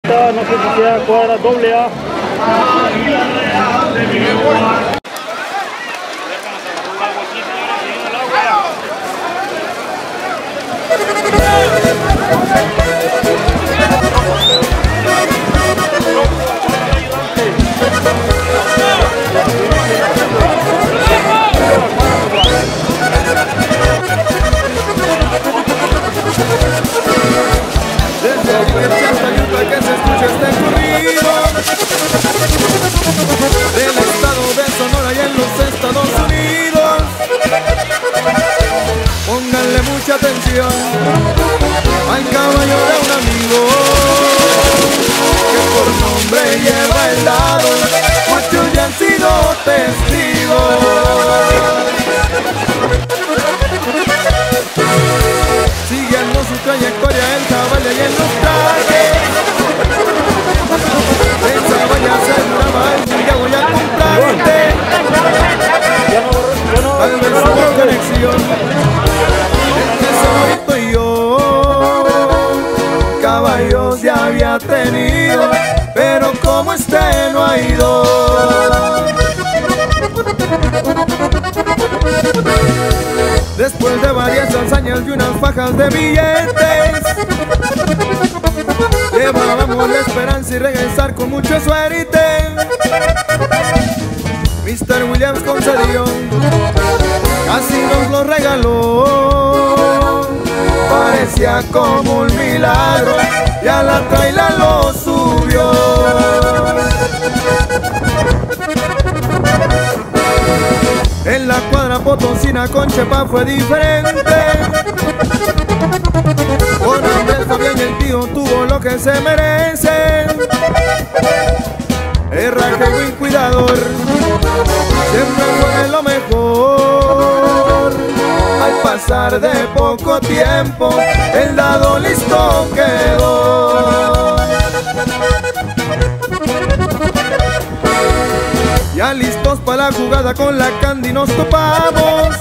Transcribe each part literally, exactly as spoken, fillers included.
Ahorita no sé si sea cuadra doble A. Desde Olivencia hasta Utah que se escuche este corrido del estado de Sonora y en los Estados Unidos. Pónganle mucha atención al caballo de un amigo que por nombre lleva el dado. Muchos ya han sido testigos. Siguiendo su trayectoria el caballo y en los trajes pensaba ya aseguraba el día voy a comprarte. Tal vez hubo conexión entre Sonorito y yo. Caballos ya había tenido, pero como este no ha ido. Después de varias hazañas y unas fajas de billetes, llevábamos la esperanza y regresar con mucha suerte. mister Williams concedió, casi nos lo regaló. Parecía como un milagro y a la traila lo subió. En la cuadra potosina con Chepa fue diferente. Con Andrés Fabián y el tío tuvo lo que se merece. Herraje buen cuidador, siempre fue lo mejor. Al pasar de poco tiempo, el dado listo quedó. Ya listos para la jugada con la Candy nos topamos.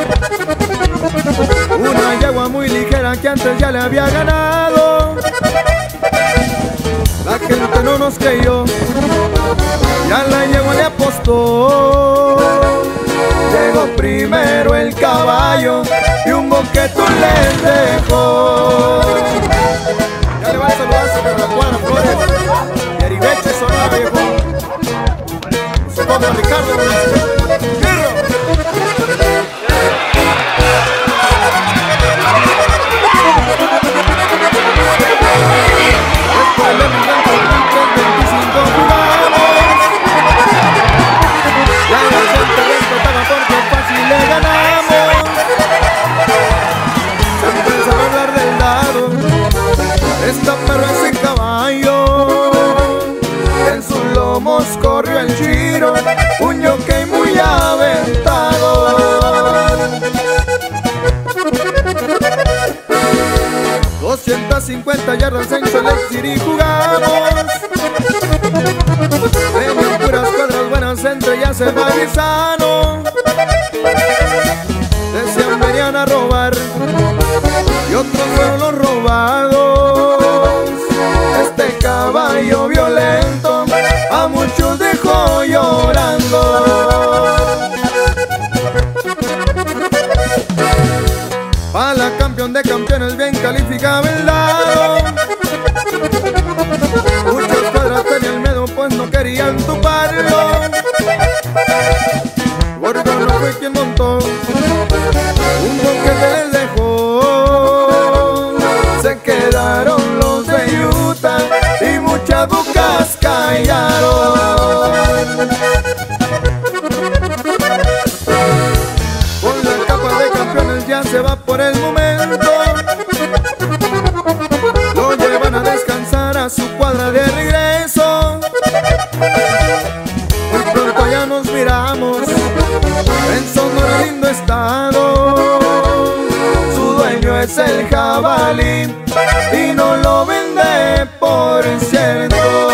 Una yegua muy ligera que antes ya le había ganado. La gente no nos creyó, ya la yegua le apostó. Llegó primero el caballo y un boquetón les dejó. Ya le va a saludar sobre la cuadra Flores y Aribeche Sonora viejo. Contra Ricardo Fierro. Después de mi gran veinticinco jugamos. Ya la gente respetaba porque fácil le ganamos. Se empezó a hablar del dado. Esta perra es el caballo. En sus lomos corrió el giro, un jockey muy aventado. doscientas cincuenta yardas en Salt City jugamos. Venían puras cuadras buenas, entre ellas el Baguizano. Decían venían a robar y otros fueron los robados. Este caballo violento a muchos dejó llorando. Pa' la campeón de campeones bien calificaba el dado. Muchas cuadras tenían miedo pues no querían toparlo. Gordo no fue quien montó, un boquete les dejó. Se quedaron los de Utah y muchas bocas callaron. Con la capa de campeones ya se va por el momento. Lo llevan a descansar a su cuadra de regreso. Muy pronto ya nos miramos en Sonora, lindo estado. Su dueño es el jabalí y no lo vende por cierto.